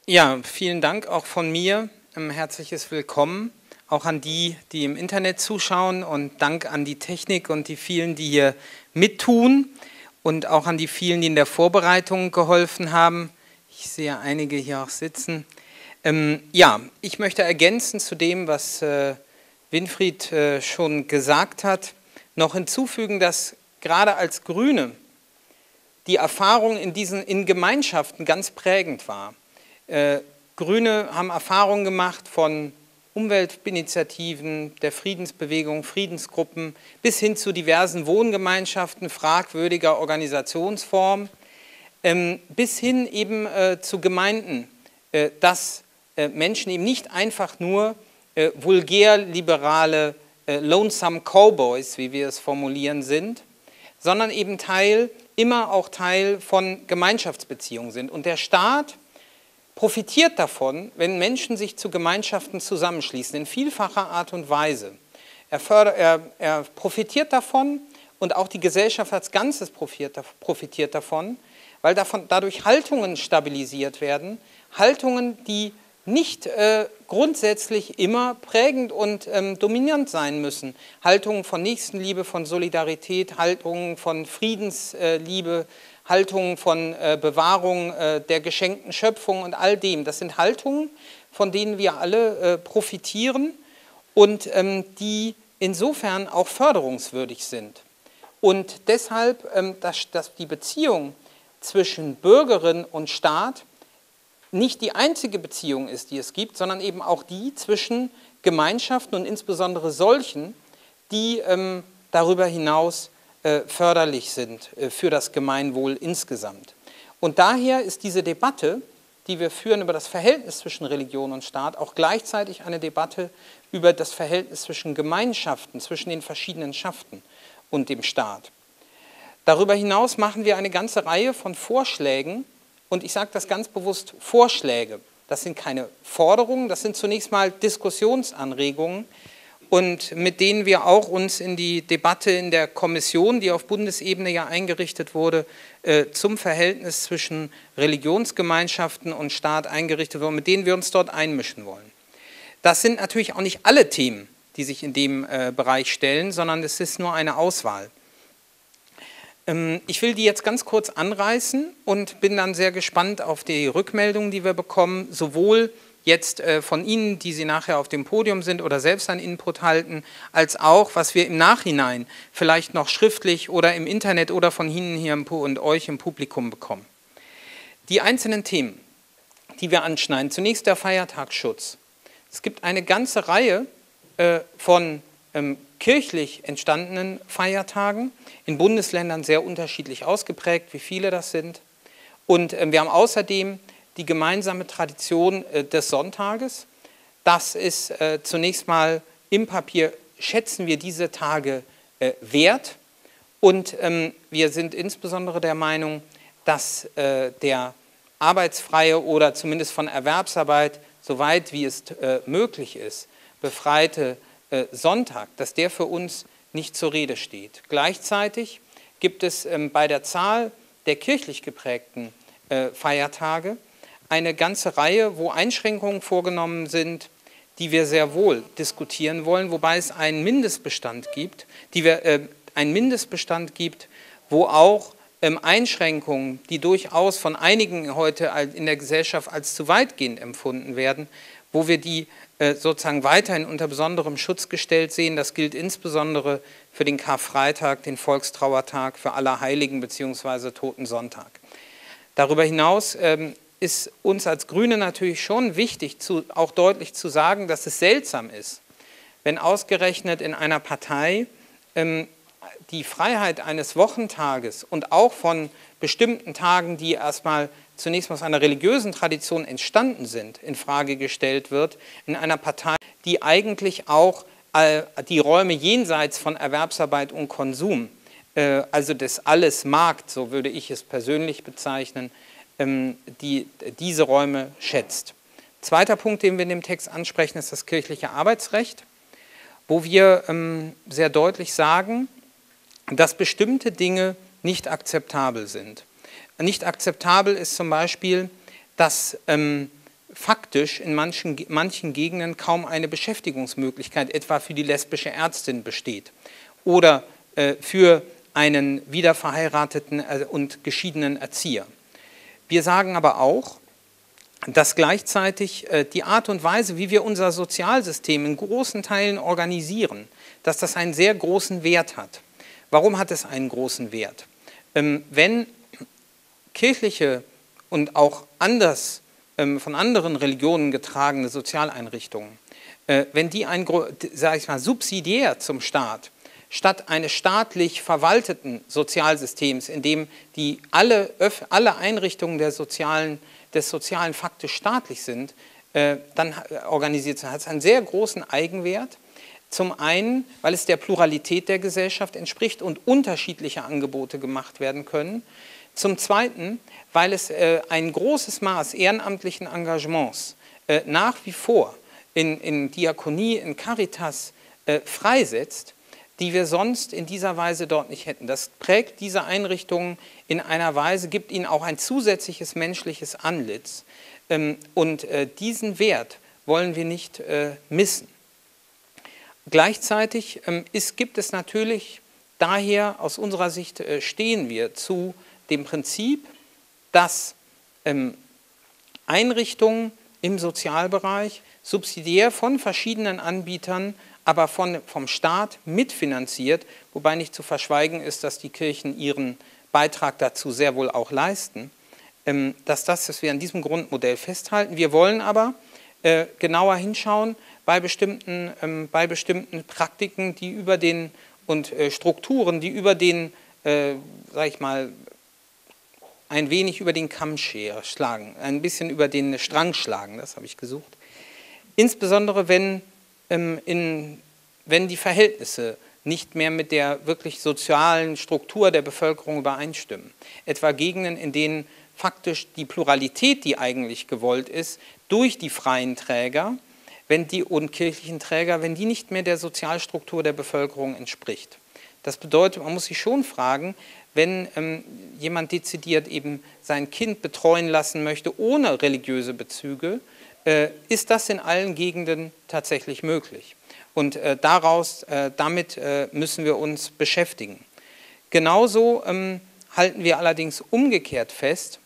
Ja, vielen Dank auch von mir. Herzliches Willkommen auch an die, die im Internet zuschauen, und Dank an die Technik und die vielen, die hier mittun, und auch an die vielen, die in der Vorbereitung geholfen haben. Ich sehe einige hier auch sitzen. Ja, ich möchte ergänzen zu dem, was Winfried schon gesagt hat, noch hinzufügen, dass gerade als Grüne die Erfahrung in Gemeinschaften ganz prägend war. Grüne haben Erfahrungen gemacht von Umweltinitiativen, der Friedensbewegung, Friedensgruppen bis hin zu diversen Wohngemeinschaften fragwürdiger Organisationsformen, bis hin eben zu Gemeinden, dass Menschen eben nicht einfach nur vulgär-liberale Lonesome Cowboys, wie wir es formulieren, sind, sondern eben immer auch Teil von Gemeinschaftsbeziehungen sind. Und der Staat profitiert davon, wenn Menschen sich zu Gemeinschaften zusammenschließen, in vielfacher Art und Weise. Er profitiert davon, und auch die Gesellschaft als Ganzes profitiert davon, weil dadurch Haltungen stabilisiert werden, Haltungen, die nicht grundsätzlich immer prägend und dominant sein müssen. Haltungen von Nächstenliebe, von Solidarität, Haltungen von Friedensliebe, Haltungen von Bewahrung der geschenkten Schöpfung und all dem. Das sind Haltungen, von denen wir alle profitieren und die insofern auch förderungswürdig sind. Und deshalb, dass die Beziehung zwischen Bürgerin und Staat nicht die einzige Beziehung ist, die es gibt, sondern eben auch die zwischen Gemeinschaften und insbesondere solchen, die darüber hinaus förderlich sind für das Gemeinwohl insgesamt. Und daher ist diese Debatte, die wir führen über das Verhältnis zwischen Religion und Staat, auch gleichzeitig eine Debatte über das Verhältnis zwischen Gemeinschaften, zwischen den verschiedenen Schaften und dem Staat. Darüber hinaus machen wir eine ganze Reihe von Vorschlägen, und ich sage das ganz bewusst, Vorschläge. Das sind keine Forderungen, das sind zunächst mal Diskussionsanregungen, und mit denen wir auch uns in die Debatte in der Kommission, die auf Bundesebene ja eingerichtet wurde, zum Verhältnis zwischen Religionsgemeinschaften und Staat eingerichtet wurden, mit denen wir uns dort einmischen wollen. Das sind natürlich auch nicht alle Themen, die sich in dem Bereich stellen, sondern es ist nur eine Auswahl. Ich will die jetzt ganz kurz anreißen und bin dann sehr gespannt auf die Rückmeldungen, die wir bekommen, sowohl jetzt von Ihnen, die Sie nachher auf dem Podium sind oder selbst einen Input halten, als auch, was wir im Nachhinein vielleicht noch schriftlich oder im Internet oder von Ihnen hier und euch im Publikum bekommen. Die einzelnen Themen, die wir anschneiden, zunächst der Feiertagsschutz. Es gibt eine ganze Reihe von kirchlich entstandenen Feiertagen, in Bundesländern sehr unterschiedlich ausgeprägt, wie viele das sind. Und wir haben außerdem die gemeinsame Tradition des Sonntages. Das ist zunächst mal im Papier, schätzen wir diese Tage wert. Und wir sind insbesondere der Meinung, dass der arbeitsfreie oder zumindest von Erwerbsarbeit, soweit wie es möglich ist, befreite Sonntag, dass der für uns nicht zur Rede steht. Gleichzeitig gibt es bei der Zahl der kirchlich geprägten Feiertage eine ganze Reihe, wo Einschränkungen vorgenommen sind, die wir sehr wohl diskutieren wollen, wobei es einen Mindestbestand gibt, wo auch Einschränkungen, die durchaus von einigen heute in der Gesellschaft als zu weitgehend empfunden werden, wo wir die sozusagen weiterhin unter besonderem Schutz gestellt sehen. Das gilt insbesondere für den Karfreitag, den Volkstrauertag, für Allerheiligen bzw. Totensonntag. Darüber hinaus ist uns als Grüne natürlich schon wichtig, auch deutlich zu sagen, dass es seltsam ist, wenn ausgerechnet in einer Partei die Freiheit eines Wochentages und auch von bestimmten Tagen, die erstmal zunächst mal aus einer religiösen Tradition entstanden sind, in Frage gestellt wird, in einer Partei, die eigentlich auch die Räume jenseits von Erwerbsarbeit und Konsum, also des Allesmarkt, so würde ich es persönlich bezeichnen, diese Räume schätzt. Zweiter Punkt, den wir in dem Text ansprechen, ist das kirchliche Arbeitsrecht, wo wir sehr deutlich sagen, dass bestimmte Dinge nicht akzeptabel sind. Nicht akzeptabel ist zum Beispiel, dass faktisch in manchen Gegenden kaum eine Beschäftigungsmöglichkeit, etwa für die lesbische Ärztin besteht oder für einen wiederverheirateten und geschiedenen Erzieher. Wir sagen aber auch, dass gleichzeitig die Art und Weise, wie wir unser Sozialsystem in großen Teilen organisieren, dass das einen sehr großen Wert hat. Warum hat es einen großen Wert? Wenn kirchliche und auch von anderen Religionen getragene Sozialeinrichtungen, wenn die sage ich mal, subsidiär zum Staat, statt eines staatlich verwalteten Sozialsystems, in dem alle Einrichtungen des Sozialen faktisch staatlich sind, dann organisiert sind, hat es einen sehr großen Eigenwert. Zum einen, weil es der Pluralität der Gesellschaft entspricht und unterschiedliche Angebote gemacht werden können. Zum Zweiten, weil es ein großes Maß ehrenamtlichen Engagements nach wie vor in Diakonie, in Caritas freisetzt, die wir sonst in dieser Weise dort nicht hätten. Das prägt diese Einrichtungen in einer Weise, gibt ihnen auch ein zusätzliches menschliches Antlitz. Und diesen Wert wollen wir nicht missen. Gleichzeitig gibt es natürlich, daher aus unserer Sicht stehen wir zu dem Prinzip, dass Einrichtungen im Sozialbereich subsidiär von verschiedenen Anbietern, aber vom Staat mitfinanziert, wobei nicht zu verschweigen ist, dass die Kirchen ihren Beitrag dazu sehr wohl auch leisten, dass wir an diesem Grundmodell festhalten. Wir wollen aber genauer hinschauen bei bestimmten Praktiken, die und Strukturen, die sag ich mal, ein wenig über den Kamm schlagen, ein bisschen über den Strang schlagen, das habe ich gesucht. Insbesondere wenn die Verhältnisse nicht mehr mit der wirklich sozialen Struktur der Bevölkerung übereinstimmen. Etwa Gegenden, in denen faktisch die Pluralität, die eigentlich gewollt ist, durch die freien Träger und kirchlichen Träger, wenn die nicht mehr der Sozialstruktur der Bevölkerung entspricht. Das bedeutet, man muss sich schon fragen, wenn jemand dezidiert eben sein Kind betreuen lassen möchte, ohne religiöse Bezüge, ist das in allen Gegenden tatsächlich möglich. Und damit müssen wir uns beschäftigen. Genauso halten wir allerdings umgekehrt fest,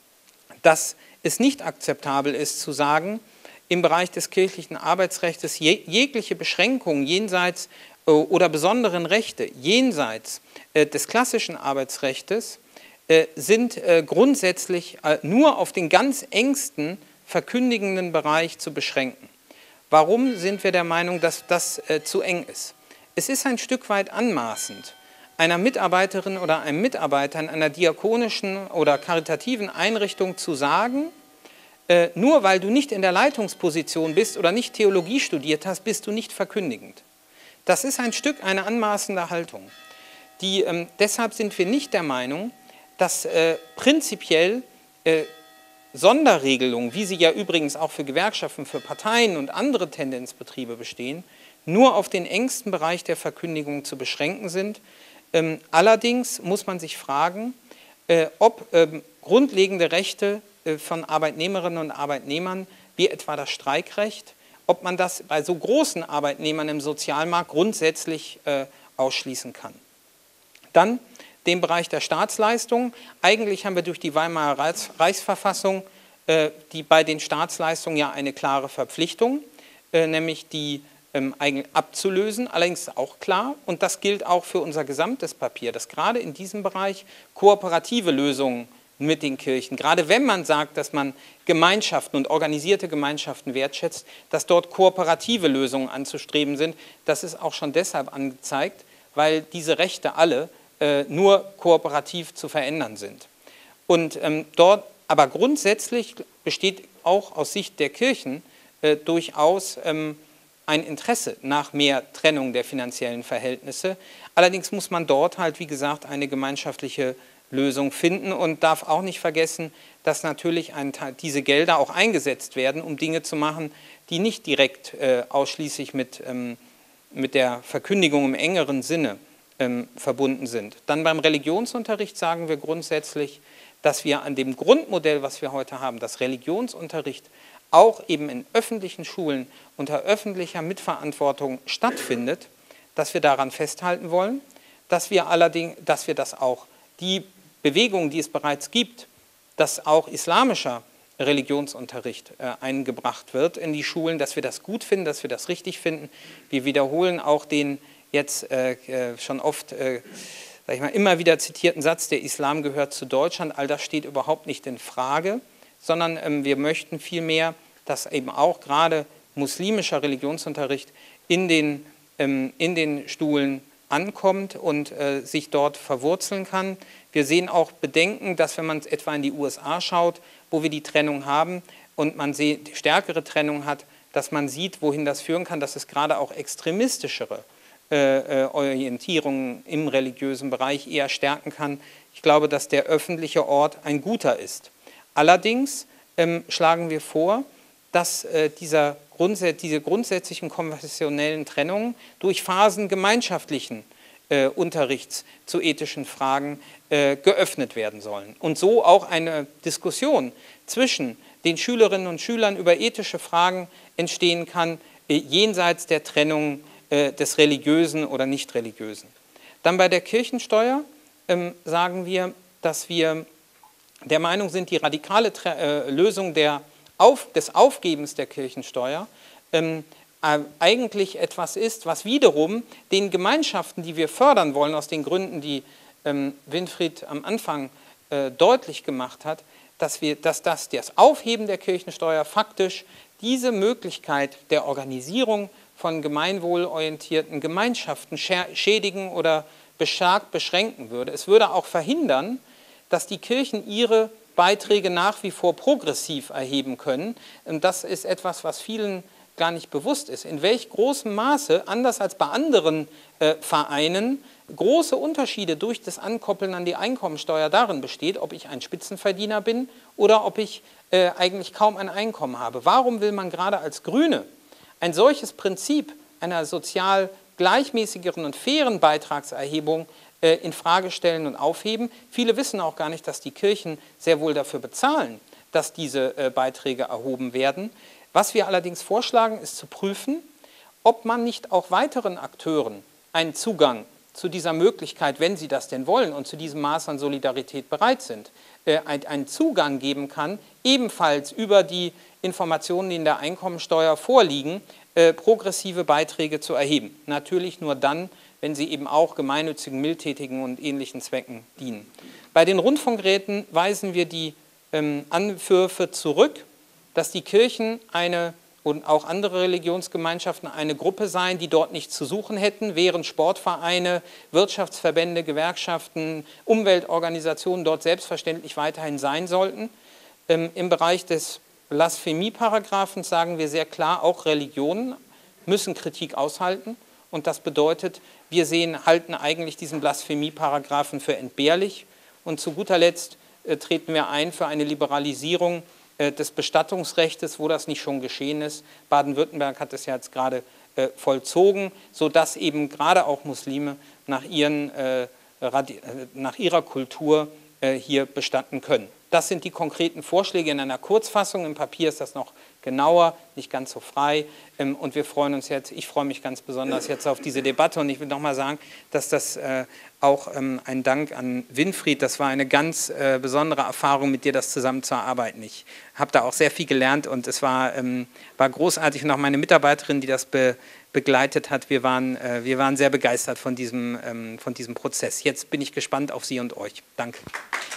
dass es nicht akzeptabel ist zu sagen, im Bereich des kirchlichen Arbeitsrechts jegliche Beschränkungen jenseits oder besonderen Rechte jenseits des klassischen Arbeitsrechts sind grundsätzlich nur auf den ganz engsten verkündigenden Bereich zu beschränken. Warum sind wir der Meinung, dass das zu eng ist? Es ist ein Stück weit anmaßend, einer Mitarbeiterin oder einem Mitarbeiter in einer diakonischen oder karitativen Einrichtung zu sagen, nur weil du nicht in der Leitungsposition bist oder nicht Theologie studiert hast, bist du nicht verkündigend. Das ist ein Stück eine anmaßende Haltung. Deshalb sind wir nicht der Meinung, dass prinzipiell Sonderregelungen, wie sie ja übrigens auch für Gewerkschaften, für Parteien und andere Tendenzbetriebe bestehen, nur auf den engsten Bereich der Verkündigung zu beschränken sind. Allerdings muss man sich fragen, ob grundlegende Rechte von Arbeitnehmerinnen und Arbeitnehmern, wie etwa das Streikrecht, ob man das bei so großen Arbeitnehmern im Sozialmarkt grundsätzlich ausschließen kann. Dann den Bereich der Staatsleistungen. Eigentlich haben wir durch die Weimarer Reichsverfassung bei den Staatsleistungen ja eine klare Verpflichtung, nämlich die abzulösen, allerdings auch klar, und das gilt auch für unser gesamtes Papier, dass gerade in diesem Bereich kooperative Lösungen mit den Kirchen, gerade wenn man sagt, dass man Gemeinschaften und organisierte Gemeinschaften wertschätzt, dass dort kooperative Lösungen anzustreben sind. Das ist auch schon deshalb angezeigt, weil diese Rechte alle nur kooperativ zu verändern sind. Und aber grundsätzlich besteht auch aus Sicht der Kirchen durchaus ein Interesse nach mehr Trennung der finanziellen Verhältnisse. Allerdings muss man dort halt, wie gesagt, eine gemeinschaftliche Lösung finden und darf auch nicht vergessen, dass natürlich diese Gelder auch eingesetzt werden, um Dinge zu machen, die nicht direkt ausschließlich mit der Verkündigung im engeren Sinne verbunden sind. Dann beim Religionsunterricht sagen wir grundsätzlich, dass wir an dem Grundmodell, was wir heute haben, dass Religionsunterricht auch eben in öffentlichen Schulen unter öffentlicher Mitverantwortung stattfindet, dass wir daran festhalten wollen, dass wir das auch, die Bewegungen, die es bereits gibt, dass auch islamischer Religionsunterricht eingebracht wird in die Schulen, dass wir das gut finden, dass wir das richtig finden. Wir wiederholen auch den jetzt schon oft, sag ich mal, immer wieder zitierten Satz, der Islam gehört zu Deutschland. All das steht überhaupt nicht in Frage, sondern wir möchten vielmehr, dass eben auch gerade muslimischer Religionsunterricht in den Schulen ankommt und sich dort verwurzeln kann. Wir sehen auch Bedenken, dass wenn man etwa in die USA schaut, wo wir die Trennung haben und man die stärkere Trennung hat, dass man sieht, wohin das führen kann, dass es gerade auch extremistischere Orientierungen im religiösen Bereich eher stärken kann. Ich glaube, dass der öffentliche Ort ein guter ist. Allerdings schlagen wir vor, dass diese grundsätzlichen konfessionellen Trennungen durch Phasen gemeinschaftlichen Unterrichts zu ethischen Fragen geöffnet werden sollen. Und so auch eine Diskussion zwischen den Schülerinnen und Schülern über ethische Fragen entstehen kann, jenseits der Trennung des Religiösen oder Nicht-Religiösen. Dann bei der Kirchensteuer sagen wir, dass wir der Meinung sind, die radikale Lösung des Aufgebens der Kirchensteuer eigentlich etwas ist, was wiederum den Gemeinschaften, die wir fördern wollen, aus den Gründen, die Winfried am Anfang deutlich gemacht hat, dass das Aufheben der Kirchensteuer faktisch diese Möglichkeit der Organisierung von gemeinwohlorientierten Gemeinschaften schädigen oder stark beschränken würde. Es würde auch verhindern, dass die Kirchen ihre Beiträge nach wie vor progressiv erheben können. Und das ist etwas, was vielen gar nicht bewusst ist, in welch großem Maße, anders als bei anderen Vereinen, große Unterschiede durch das Ankoppeln an die Einkommensteuer darin besteht, ob ich ein Spitzenverdiener bin oder ob ich eigentlich kaum ein Einkommen habe. Warum will man gerade als Grüne ein solches Prinzip einer sozial gleichmäßigeren und fairen Beitragserhebung in Frage stellen und aufheben? Viele wissen auch gar nicht, dass die Kirchen sehr wohl dafür bezahlen, dass diese Beiträge erhoben werden. Was wir allerdings vorschlagen, ist zu prüfen, ob man nicht auch weiteren Akteuren einen Zugang zu dieser Möglichkeit, wenn sie das denn wollen und zu diesem Maß an Solidarität bereit sind, einen Zugang geben kann, ebenfalls über die Informationen, die in der Einkommensteuer vorliegen, progressive Beiträge zu erheben. Natürlich nur dann, wenn sie eben auch gemeinnützigen, mildtätigen und ähnlichen Zwecken dienen. Bei den Rundfunkräten weisen wir die Anwürfe zurück, dass die Kirchen und auch andere Religionsgemeinschaften eine Gruppe seien, die dort nichts zu suchen hätten, während Sportvereine, Wirtschaftsverbände, Gewerkschaften, Umweltorganisationen dort selbstverständlich weiterhin sein sollten. Im Bereich des Blasphemieparagraphen sagen wir sehr klar, auch Religionen müssen Kritik aushalten. Und das bedeutet, wir halten eigentlich diesen Blasphemieparagraphen für entbehrlich. Und zu guter Letzt treten wir ein für eine Liberalisierung des Bestattungsrechts, wo das nicht schon geschehen ist. Baden-Württemberg hat es ja jetzt gerade vollzogen, sodass eben gerade auch Muslime nach ihrer Kultur hier bestatten können. Das sind die konkreten Vorschläge in einer Kurzfassung. Im Papier ist das noch genauer, nicht ganz so frei. Und wir freuen uns jetzt, ich freue mich ganz besonders jetzt auf diese Debatte. Und ich will nochmal sagen, dass das auch ein Dank an Winfried, das war eine ganz besondere Erfahrung, mit dir das zusammen zu erarbeiten. Ich habe da auch sehr viel gelernt und es war großartig. Und auch meine Mitarbeiterin, die das begleitet hat, wir waren sehr begeistert von diesem Prozess. Jetzt bin ich gespannt auf Sie und euch. Danke.